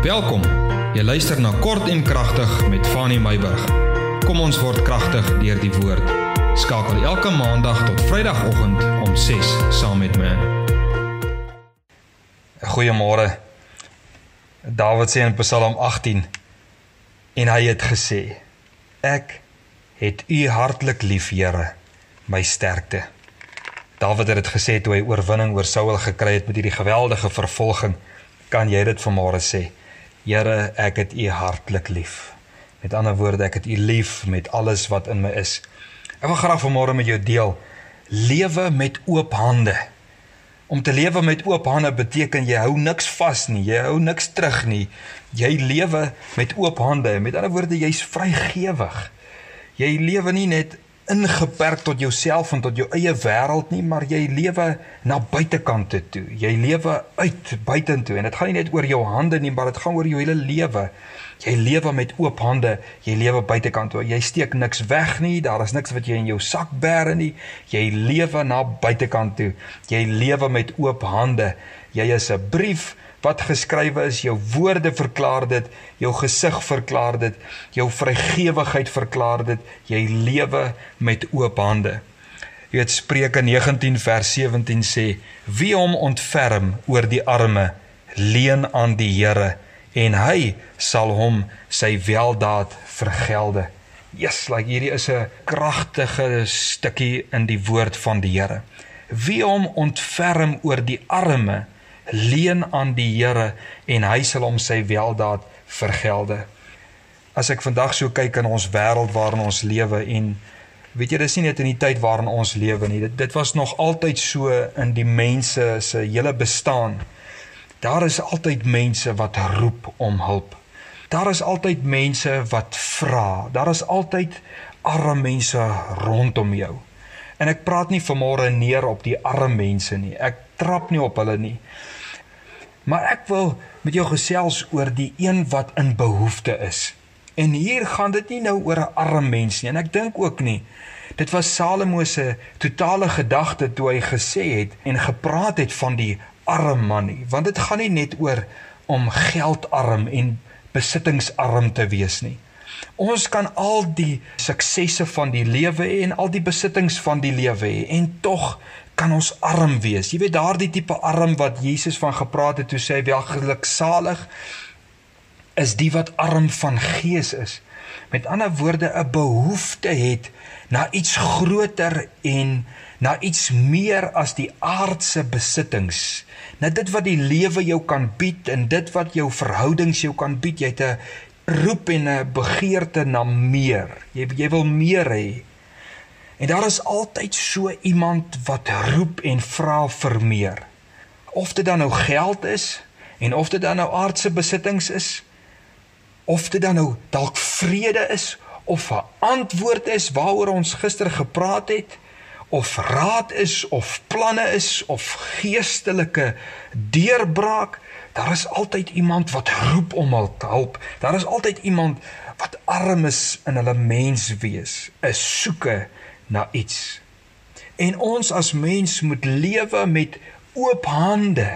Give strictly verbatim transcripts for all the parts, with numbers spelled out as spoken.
Welkom, jy luister na Kort en Kragtig met Fanny Meyburg. Kom ons word kragtig deur die woord. Skakel elke maandag tot vrydagoggend om ses saam met my. Goeiemôre. Dawid sê in Psalm agttien, en hy het gesê, ek het u hartlik lief, Here, my sterkte. Dawid het dit gesê toe hy oorwinning oor Saul gekry het met hierdie geweldige vervolging. Kan jy dit vanmôre sê? Here, ek het u hartlik lief. Met ander woorde, ek het u lief met alles wat in my is. Ek wil graag vanmôre met jou deel, lewe met oop hande. Om te lewe met oop hande beteken jy hou niks vas nie, jy hou niks terug nie. Jy lewe met oop hande, met ander woorde, jy's vrygewig. Jy lewe nie net ingeperk tot jouself en tot jou eie wêreld nie, maar jy lewe na buitekante toe. Jy lewe uit buitentoe en dit gaan nie net oor jou hande nie, maar dit gaan oor jou hele lewe. Jy lewe met oop hande, jy lewe buitekant toe. Jy steek niks weg nie, daar is niks wat jy in jou sak bære nie. Jy lewe na buitekant toe. Jy lewe met oop hande. Jy is 'n brief wat geskrywe is, jou woorde verklaar dit, jou gesig verklaar dit, jou vrygewigheid verklaar dit, jy lewe met oop hande. Jy weet, Spreuke negentien vers sewentien sê, wie hom ontferm oor die arme, leen aan die Here, en hy sal hom sy weldaad vergelde. Yes, like hierdie is 'n kragtige stukkie in die woord van die Here. Wie hom ontferm oor die arme, leen aan die Here en hy sal hom sy weldaad vergelde. As ek vandag so kyk in ons wêreld waarin ons lewe en weet jy, dis nie net in die tyd waarin ons lewe nie, dit, dit was nog altyd so in die mense se hele bestaan. Daar is altyd mense wat roep om hulp. Daar is altyd mense wat vra. Daar is altyd arme mense rondom jou. En ek praat nie vanmôre neer op die arme mense nie. Ek trap nie op hulle nie. Maar ek wil met jou gesels oor die een wat in behoefte is. En hier gaan dit nie nou oor 'n arm mens nie. En ek dink ook nie. Dit was Salomo se totale gedagte toe hy gesê het en gepraat het van die arm man nie. Want dit gaan nie net oor om geldarm en besittingsarm te wees nie. Ons kan al die suksesse van die lewe hê en al die besittings van die lewe hê en tog kan ons arm wees. Jy weet, daardie tipe arm wat Jesus van gepraat het toe sê hy wel geluksalig is die wat arm van gees is. Met ander woorde, 'n behoefte het na iets groter en na iets meer as die aardse besittings. Na dit wat die lewe jou kan bied en dit wat jou verhoudings jou kan bied. Jy het 'n roep en 'n begeerte na meer. Jy, jy wil meer hê. En daar is altyd so iemand wat roep en vra vir meer. Of dit dan nou geld is, en of dit dan nou aardse besittings is, of dit dan nou dalk vrede is, of 'n antwoord is waaroor ons gister gepraat het, of raad is, of planne is, of geestelike deurbraak, daar is altyd iemand wat roep om hulp. Daar is altyd iemand wat arm is in hulle menswees, 'n soeke na iets. En ons as mens moet lewe met oop hande,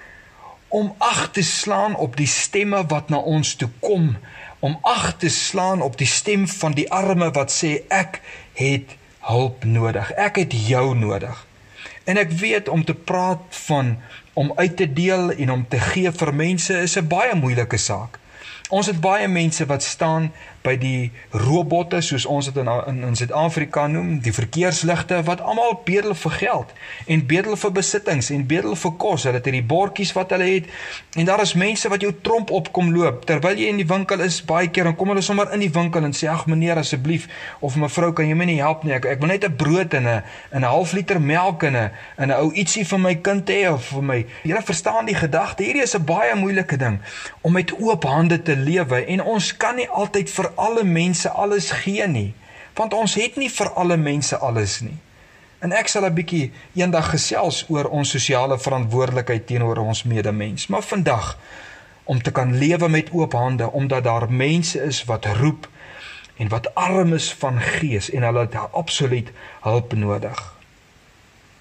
om ag te slaan op die stemme wat na ons toe kom, om ag te slaan op die stem van die arme wat sê, ek het hulp nodig, ek het jou nodig. En ek weet, om te praat van, om uit te deel en om te gee vir mense is 'n baie moeilike saak. Ons het baie mense wat staan by die robotte, soos ons dit in, in, in Suid-Afrika noem, die verkeersligte, wat almal bedel vir geld, en bedel vir besittings, en bedel vir kos. Hulle het hierdie bordjies wat hulle het, en daar is mense wat jou tromp opkom loop, terwyl jy in die winkel is, baie keer, dan kom hulle sommer in die winkel en sê, ag meneer, asseblief, of mevrou, kan jy my nie help nie, ek, ek wil net 'n brood en 'n 'n half liter melk en 'n 'n ou ietsie vir my kind hê, of vir my, julle verstaan die gedagte, hierdie is 'n baie moeilike ding, om met oop hande te lewe, en ons kan nie altyd vir alle mense alles gee nie, want ons het nie vir alle mense alles nie. En ek sal 'n bietjie eendag gesels oor ons sosiale verantwoordelikheid teenoor ons medemens, maar vandag, om te kan lewe met oop hande, omdat daar mense is wat roep, en wat arm is van gees, en hulle het absoluut hulp nodig.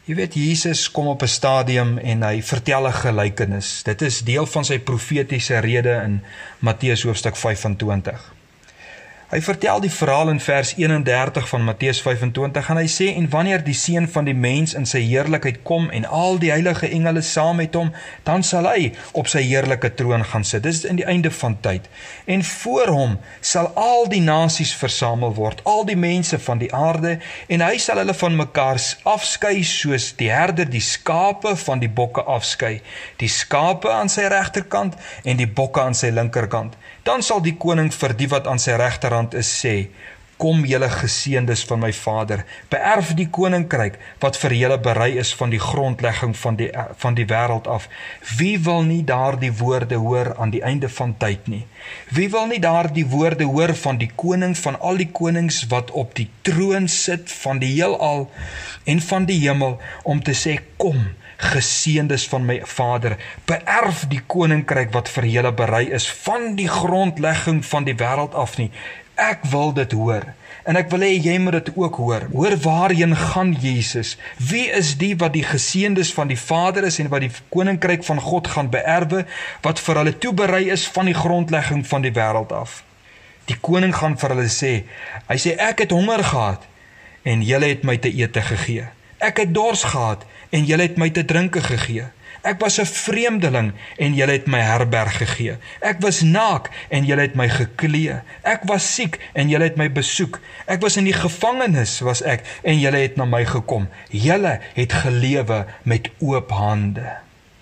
Jy weet, Jesus kom op 'n stadium en hy vertel 'n gelykenis. Dit is deel van sy profetiese rede in Matteus hoofstuk vyf-en-twintig. Hy vertel die verhaal in vers een-en-dertig van Matteus vyf-en-twintig en hy sê, en wanneer die Seun van die mens in sy heerlikheid kom en al die heilige engele saam met hom, dan sal hy op sy heerlike troon gaan sit. Dis in die einde van tyd. En voor hom sal al die nasies versamel word, al die mense van die aarde, en hy sal hulle van mekaar afskei soos die herder die skape van die bokke afskei. Die skape aan sy regterkant en die bokke aan sy linkerkant. Dan sal die koning vir die wat aan sy regterhand is sê, kom julle geseëndes van my Vader, beerf die koninkryk wat vir julle berei is van die grondlegging van die, van die wêreld af. Wie wil nie daar die woorde hoor aan die einde van tyd nie? Wie wil nie daar die woorde hoor van die koning van al die konings wat op die troon sit van die heelal en van die hemel om te sê, kom, geseëndes van my Vader, beerf die koninkryk wat vir julle berei is van die grondlegging van die wêreld af nie. Ek wil dit hoor, en ek wil hê jy moet dit ook hoor. Hoor waarheen gaan Jesus? Wie is die wat die geseëndes van die Vader is en wat die koninkryk van God gaan beerwe, wat vir hulle toeberei is van die grondlegging van die wêreld af? Die koning gaan vir hulle sê, hy sê, ek het honger gehad, en julle het my te ete gegee. Ek het dors gehad, en julle het my te drinke gegee. Ek was 'n vreemdeling, en julle het my herberg gegee. Ek was naak, en julle het my geklee. Ek was siek, en julle het my besoek. Ek was in die gevangenis, was ek, en julle het na my gekom. Julle het gelewe met oop hande.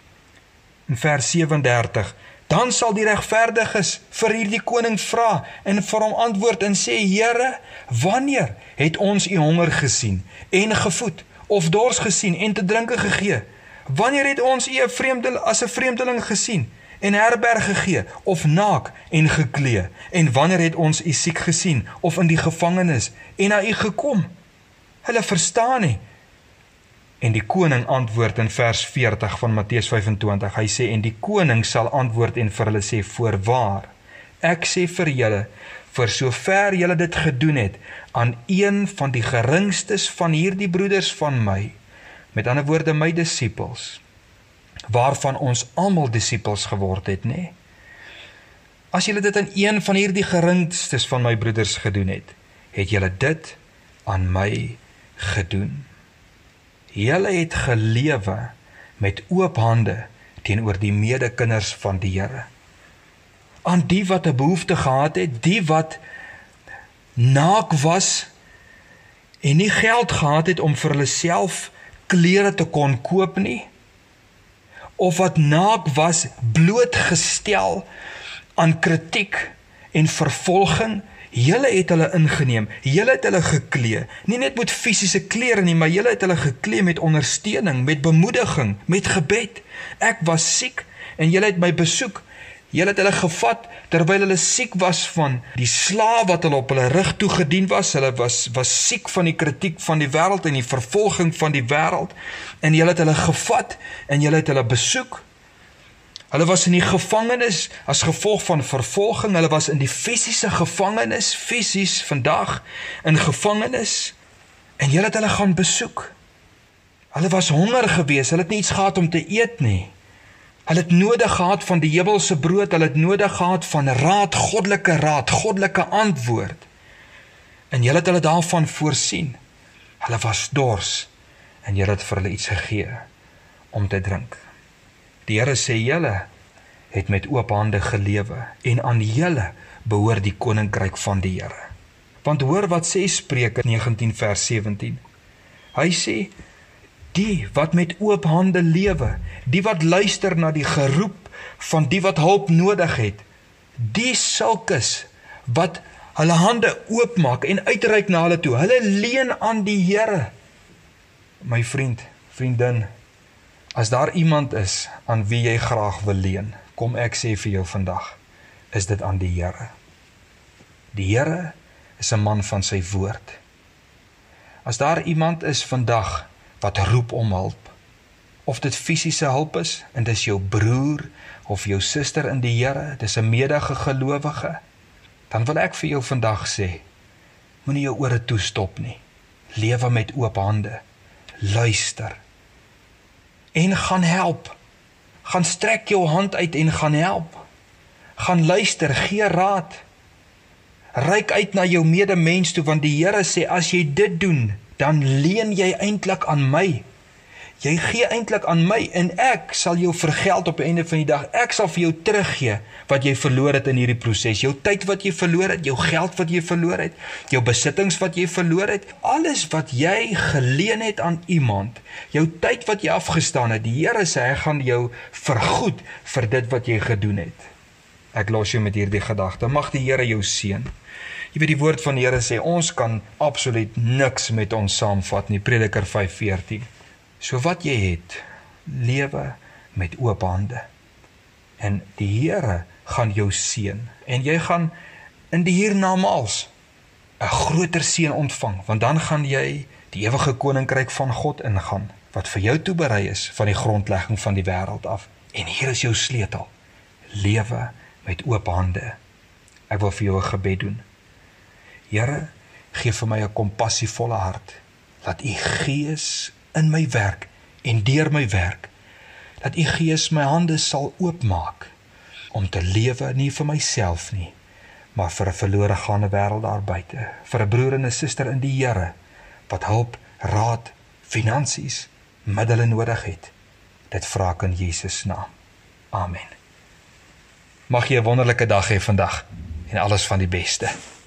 In vers sewe-en-dertig, dan sal die regverdiges vir hierdie koning vra, en vir hom antwoord en sê, Here, wanneer het ons u honger gesien, en gevoed, of dors gesien, en te drinke gegee? Wanneer het ons u vreemdeling, as 'n vreemdeling gesien, en herberg gegee, of naak en geklee? En wanneer het ons u siek gesien, of in die gevangenis, en na u gekom? Hulle verstaan nie. En die koning antwoord in vers veertig van Matteus vyf-en-twintig, hy sê, en die koning sal antwoord en vir hulle sê, voorwaar, ek sê vir julle, vir sover julle dit gedoen het, aan een van die geringstes van hierdie broeders van my, met ander woorde my disippels, waarvan ons almal disippels geword het, nee? As julle dit aan een van hierdie geringstes van my broeders gedoen het, het julle dit aan my gedoen. Julle het gelewe met oop hande teenoor die medekinders van die Here. Aan die wat 'n behoefte gehad het, die wat naak was en nie geld gehad het om vir hulle self klere te kon koop nie, of wat naak was, blootgestel aan kritiek en vervolging. Julle het hulle ingeneem, julle het hulle geklee, nie net met fisiese klere nie, maar julle het hulle geklee met ondersteuning, met bemoediging, met gebed. Ek was siek en julle het my besoek. Julle het hulle gevat terwyl hulle siek was van die slaaf wat hulle op hulle rug toegedien was. Hulle was, was siek van die kritiek van die wêreld en die vervolging van die wêreld. En julle het hulle gevat en julle het hulle besoek. Hulle was in die gevangenis as gevolg van vervolging. Hulle was in die fisiese gevangenis, fisies vandag in gevangenis. En julle het hulle gaan besoek. Hulle was honger gewees, hulle het nie iets gehad om te eet nie. Hulle het nodig gehad van die hemelse brood, hulle het nodig gehad van raad, goddelike raad, goddelike antwoord. En julle het hulle daarvan voorsien. Hulle was dors, en julle het vir hulle iets gegee om te drink. Die Here sê, julle het met oop hande gelewe, en aan julle behoort die koninkryk van die Here. Want hoor wat sê Spreuke negentien vers sewentien. Hy sê, die wat met oop hande lewe, die wat luister na die geroep van die wat hulp nodig het, die sulkes wat hulle hande oopmaak en uitreik na hulle toe, hulle leen aan die Here. My vriend, vriendin, as daar iemand is aan wie jy graag wil leen, kom ek sê vir jou vandag, is dit aan die Here. Die Here is 'n man van sy woord. As daar iemand is vandag wat roep om hulp, of dit fisiese hulp is, en dis jou broer, of jou suster in die Here, dis 'n medegelowige, dan wil ek vir jou vandag sê, moenie jou ore toestop nie, lewe met oop hande, luister, en gaan help. Gaan strek jou hand uit en gaan help. Gaan luister, gee raad. Reik uit na jou medemens toe, want die Here sê, as jy dit doen, dan leen jy eintlik aan my. Jy gee eintlik aan my, en ek sal jou vergeld op die einde van die dag. Ek sal vir jou teruggee wat jy verloor het in hierdie proses. Jou tyd wat jy verloor het, jou geld wat jy verloor het, jou besittings wat jy verloor het, alles wat jy geleen het aan iemand, jou tyd wat jy afgestaan het, die Here sê, hy gaan jou vergoed vir dit wat jy gedoen het. Ek los jou met hierdie gedagte. Mag die Here jou seën. Jy weet, die woord van die Here sê, ons kan absoluut niks met ons saamvat nie. Prediker vyf veertien. So wat jy het, lewe met oop hande. En die Here gaan jou seën. En jy gaan in die hiernamaals 'n groter seën ontvang, want dan gaan jy die ewige koninkryk van God ingaan, wat vir jou toeberei is van die grondlegging van die wêreld af. En hier is jou sleutel. Lewe met oop hande. Ek wil vir jou 'n gebed doen. Here, gee vir my 'n kompassievolle hart. Laat U Gees in my werk en deur my werk, dat U Gees my hande sal oopmaak, om te lewe nie vir myself nie, maar vir 'n verlore gaande wêreld daar buite, vir 'n broer en 'n suster in die Here, wat hulp, raad, finansies, middele nodig het. Dit vra ek in Jesus naam. Amen. Mag jy 'n wonderlike dag hê vandag, en alles van die beste.